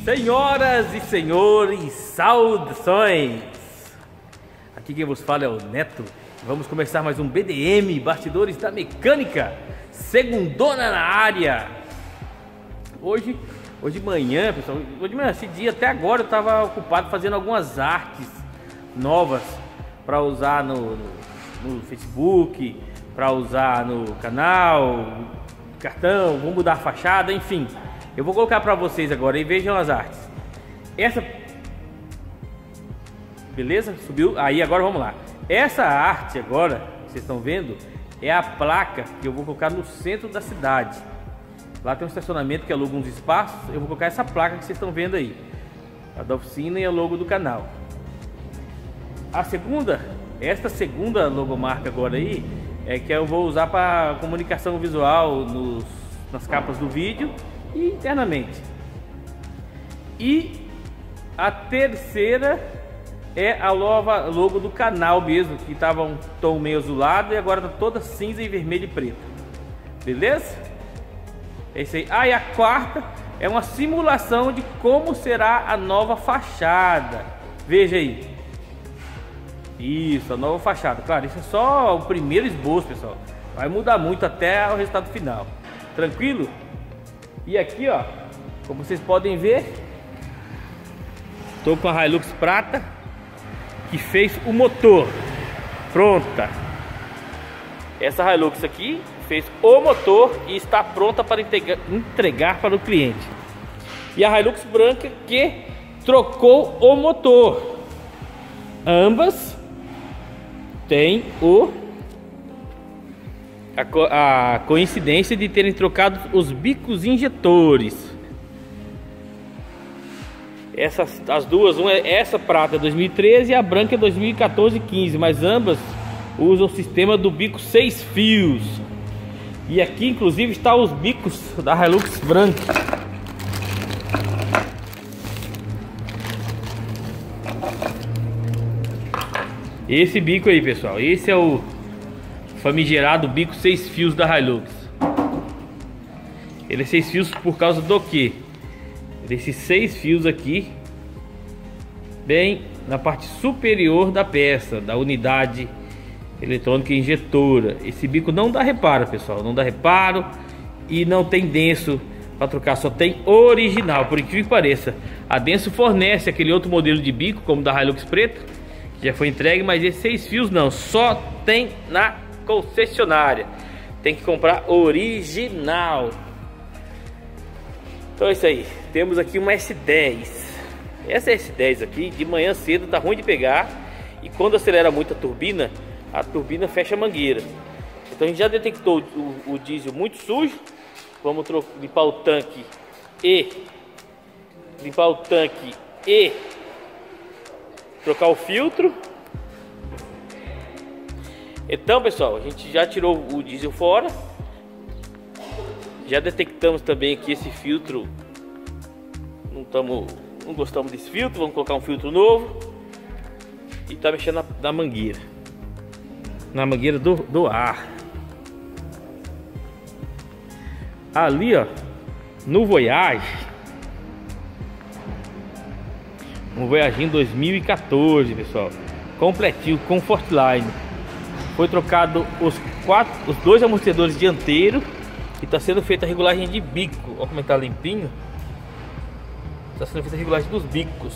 Senhoras e senhores, saudações! Aqui quem vos fala é o Neto. Vamos começar mais um BDM, Bastidores da Mecânica, segundona na área. Hoje de manhã, pessoal, esse dia até agora eu estava ocupado fazendo algumas artes novas para usar no Facebook, para usar no canal, cartão, vou mudar a fachada, enfim. Eu vou colocar para vocês agora e vejam as artes. Essa, beleza? Subiu? Aí agora vamos lá. Essa arte agora, que vocês estão vendo, é a placa que eu vou colocar no centro da cidade. Lá tem um estacionamento que aluga uns espaços. Eu vou colocar essa placa que vocês estão vendo aí, a da oficina e a logo do canal. Esta segunda logomarca agora aí é que eu vou usar para comunicação visual nas capas do vídeo e internamente. E a terceira é a nova logo do canal mesmo, que estava um tom meio azulado e agora está toda cinza e vermelho e preto. Beleza? É isso aí. E a quarta é uma simulação de como será a nova fachada. Veja aí. Isso, a nova fachada. Claro, isso é só o primeiro esboço, pessoal. Vai mudar muito até o resultado final. Tranquilo? E aqui, ó, como vocês podem ver, estou com a Hilux prata que fez o motor. Pronta. Essa Hilux aqui fez o motor e está pronta para entregar para o cliente. E a Hilux branca que trocou o motor. Ambas têm a coincidência de terem trocado os bicos injetores. As duas, essa prata é 2013 e a branca é 2014-15, mas ambas usam o sistema do bico 6 fios. E aqui inclusive está os bicos da Hilux branca. Esse bico aí, pessoal, esse é o famigerado bico 6 fios da Hilux. Ele é 6 fios por causa do que? Desses 6 fios aqui, bem na parte superior da peça, da unidade eletrônica injetora. Esse bico não dá reparo, pessoal, não dá reparo e não tem Denso para trocar, só tem original. Por incrível que pareça, a Denso fornece aquele outro modelo de bico, como da Hilux preta, que já foi entregue, mas esses 6 fios não, só tem na concessionária. Tem que comprar original. Então é isso aí. Temos aqui uma S10. Essa S10 aqui, de manhã cedo, tá ruim de pegar. E quando acelera muito a turbina fecha a mangueira. Então a gente já detectou o diesel muito sujo. Vamos limpar o tanque e trocar o filtro. Então, pessoal, a gente já tirou o diesel fora. Já detectamos também que esse filtro não gostamos desse filtro. Vamos colocar um filtro novo. E tá mexendo na mangueira. Na mangueira do ar. Ali, ó, no Voyage. Um Voyage 2014, pessoal. Completinho, Comfortline. Foi trocado os 2 amortecedores dianteiros. E está sendo feita a regulagem de bico. Olha como está limpinho. Está sendo feita a regulagem dos bicos.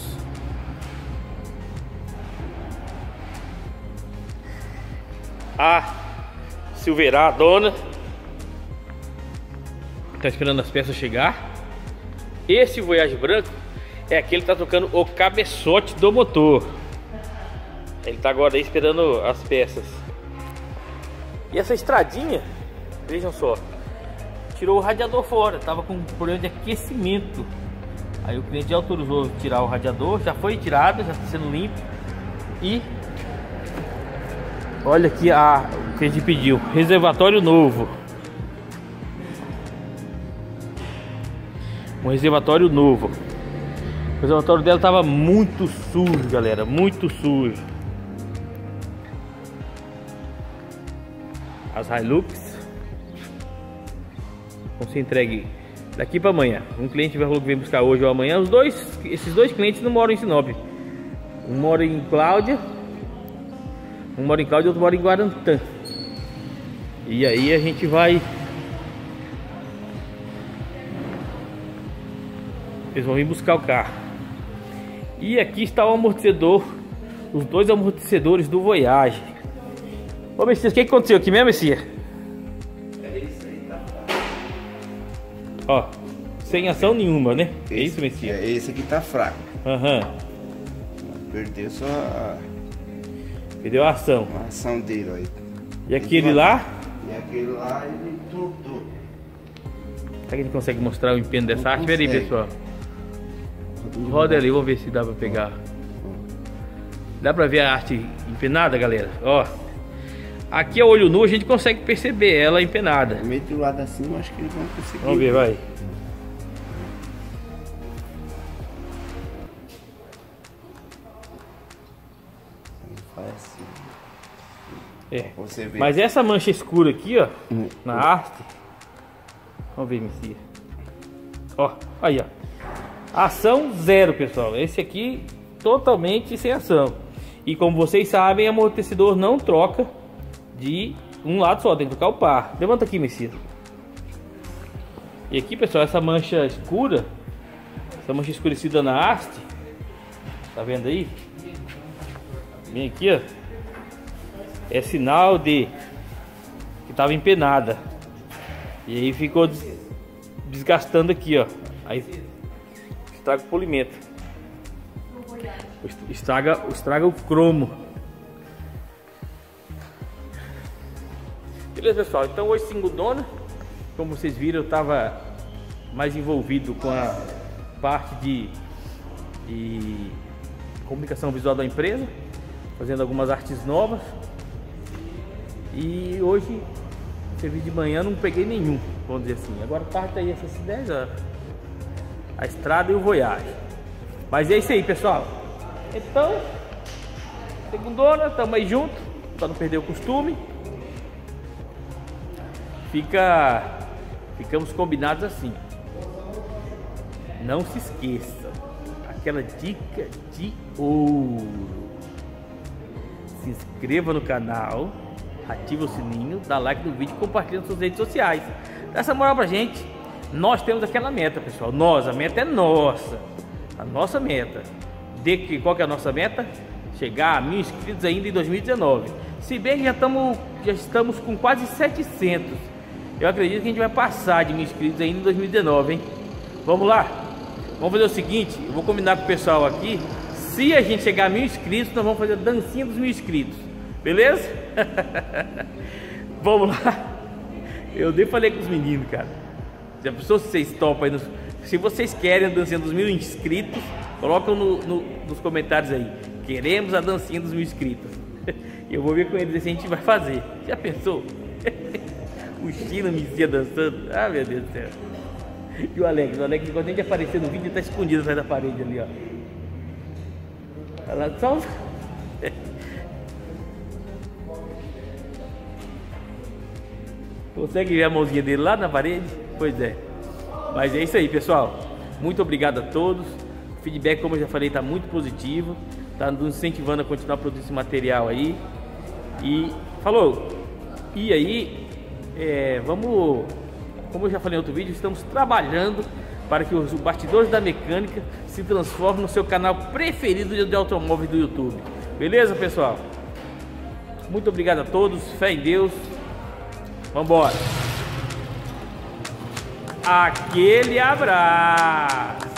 A Silverado está esperando as peças chegar. Esse Voyage branco é aquele que está trocando o cabeçote do motor. Ele está agora aí esperando as peças. E essa estradinha, vejam só, tirou o radiador fora, tava com problema de aquecimento. Aí o cliente autorizou tirar o radiador, já foi tirado, já está sendo limpo. E olha aqui o que a gente pediu, reservatório novo. Um reservatório novo. O reservatório dela tava muito sujo, galera, muito sujo. As Hilux vão ser entregue daqui para amanhã. Um cliente vai vir buscar hoje ou amanhã. Esses dois clientes não moram em Sinop. Um mora em Cláudia, outro mora em Guarantã. E aí a gente vai... Eles vão vir buscar o carro. E aqui está o amortecedor, os dois amortecedores do Voyage. Ô Messias, o que aconteceu aqui mesmo, Messias? É isso aí, tá? Ó, sem ação nenhuma, né? É isso, Messias? Esse aqui tá fraco. Perdeu só Perdeu a ação. a ação dele, ó. E aquele lá? E aquele lá ele tortou. Será que a gente consegue mostrar o empenho dessa Não arte? Pera aí, consegue. pessoal. Roda ali, vamos ver se dá pra pegar. Dá pra ver a arte empenada, galera? Ó, aqui a olho nu a gente consegue perceber ela empenada. Meio do lado assim, eu acho que eles vão conseguir. Vamos ver, vai. Faz assim. É. Você vê. Mas essa mancha escura aqui, ó, na haste. Vamos ver, Messias. Ó, aí, ó. Ação zero, pessoal. Esse aqui totalmente sem ação. E como vocês sabem, amortecedor não troca de um lado só, tem que trocar o par. Levanta aqui, Messias. E aqui, pessoal, essa mancha escura, essa mancha escurecida na haste, tá vendo aí? Vem aqui, ó. É sinal de que estava empenada. E aí ficou desgastando aqui, ó. Aí estraga o polimento. Estraga o cromo. Beleza, pessoal? Então hoje segundona. Como vocês viram, eu estava mais envolvido com a parte de comunicação visual da empresa, fazendo algumas artes novas. E hoje, serviço de manhã, não peguei nenhum, vamos dizer assim. Agora tarde tá aí essas 10 horas. A estrada e o Voyage. Mas é isso aí, pessoal. Então, segundona, estamos aí junto, para não perder o costume. Ficamos combinados assim. Não se esqueçam, aquela dica de ouro. Se inscreva no canal, ativa o sininho, dá like no vídeo e compartilha nas suas redes sociais. Dá essa moral pra gente. Nós temos aquela meta, pessoal. A meta é nossa. A nossa meta. Qual que é a nossa meta? Chegar a 1000 inscritos ainda em 2019. Se bem que já estamos com quase 700. Eu acredito que a gente vai passar de 1000 inscritos ainda em 2019, hein? Vamos lá? Vamos fazer o seguinte, eu vou combinar com o pessoal aqui. Se a gente chegar a 1000 inscritos, nós vamos fazer a dancinha dos 1000 inscritos. Beleza? Vamos lá. Eu nem falei com os meninos, cara. Já pensou se vocês topam aí? Se vocês querem a dancinha dos 1000 inscritos, colocam nos comentários aí. Queremos a dancinha dos 1000 inscritos. Eu vou ver com eles se a gente vai fazer. Já pensou? O Chino me ia dançando. Ah, meu Deus do céu. E o Alex quando a gente aparecer no vídeo, ele tá escondido atrás da parede ali, ó. Olha lá, só... Consegue ver a mãozinha dele lá na parede? Pois é. Mas é isso aí, pessoal. Muito obrigado a todos. O feedback, como eu já falei, está muito positivo. Está nos incentivando a continuar produzindo esse material aí. E falou. E aí, vamos... Como eu já falei em outro vídeo, estamos trabalhando para que os bastidores da mecânica se transformem no seu canal preferido de automóveis do YouTube. Beleza, pessoal? Muito obrigado a todos. Fé em Deus. Vambora. Aquele abraço.